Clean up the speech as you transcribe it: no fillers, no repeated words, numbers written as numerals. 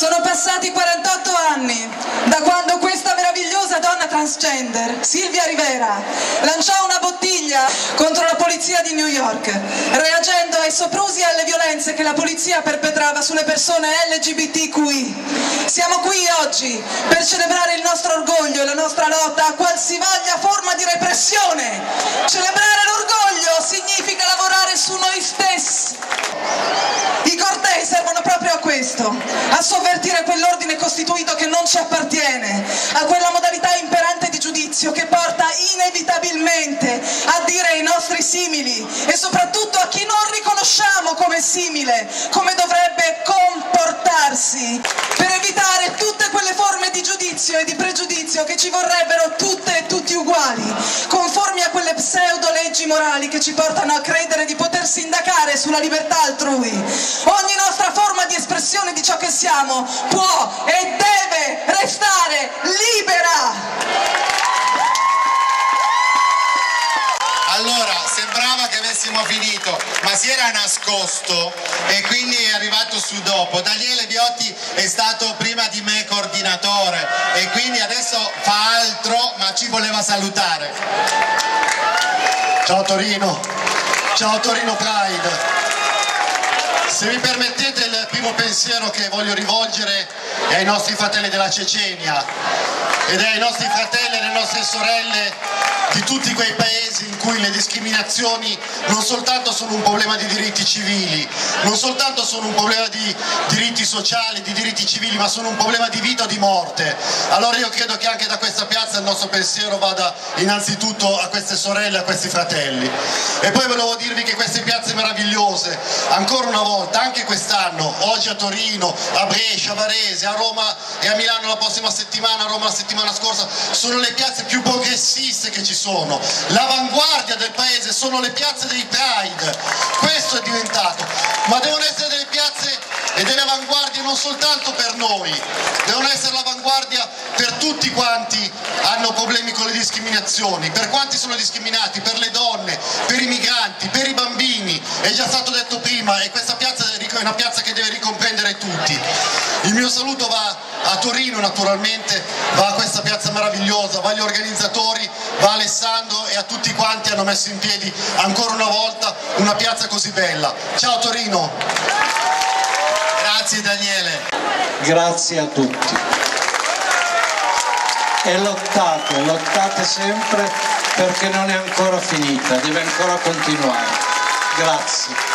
Sono passati 48 anni da quando questa meravigliosa donna transgender, Silvia Rivera, lanciò una bottiglia contro la polizia di New York, reagendo ai soprusi e alle violenze che la polizia perpetrava sulle persone LGBTQI. Siamo qui oggi per celebrare il nostro orgoglio e la nostra lotta a qualsivoglia forma di repressione. Celebrare l'orgoglio significa lavorare su noi stessi. I cortei servono proprio a questo, a sovvertire quell'ordine costituito che non ci appartiene, a quella modalità imperante di giudizio che porta inevitabilmente a dire ai nostri simili e soprattutto a chi non riconosciamo come simile, come dovrebbe comportarsi, per evitare tutte quelle forme di giudizio e di pregiudizio che ci vorrebbero tutte e tutti uguali, conformi a quelle pseudo leggi morali che ci portano a credere di poter sindacare sulla libertà altrui. Ogni nostra forma di espressione di ciò che siamo può e deve restare libera. Allora, sembrava che avessimo finito, ma si era nascosto e quindi è arrivato su dopo. Daniele Viotti è stato prima di me coordinatore e quindi adesso fa altro, ma ci voleva salutare. Ciao Torino Pride. Se mi permettete, il primo pensiero che voglio rivolgere è ai nostri fratelli della Cecenia ed è ai nostri fratelli e alle nostre sorelle di tutti quei paesi in cui le discriminazioni non soltanto sono un problema di diritti civili, non soltanto sono un problema di diritti sociali, di diritti civili, ma sono un problema di vita o di morte. Allora io credo che anche da questa piazza il nostro pensiero vada innanzitutto a queste sorelle, a questi fratelli. E poi volevo dirvi che queste piazze meravigliose, ancora una volta, anche quest'anno, oggi a Torino, a Brescia, a Varese, a Roma e a Milano la prossima settimana, a Roma la settimana scorsa, sono le piazze più progressiste che ci sono. L'avanguardia del paese sono le piazze dei Pride, questo è diventato, ma devono essere delle piazze e delle avanguardie non soltanto per noi, devono essere l'avanguardia per tutti quanti hanno problemi con le discriminazioni, per quanti sono discriminati, per le donne, per i migranti, per i bambini, è già stato detto prima, e questa piazza è una piazza che deve ricomprendere tutti. Il mio saluto va a Torino naturalmente, va a questa piazza meravigliosa, va agli organizzatori, va a Alessandro e a tutti quanti hanno messo in piedi ancora una volta una piazza così bella. Ciao Torino! Grazie Daniele! Grazie a tutti. E lottate sempre perché non è ancora finita, deve ancora continuare. Grazie.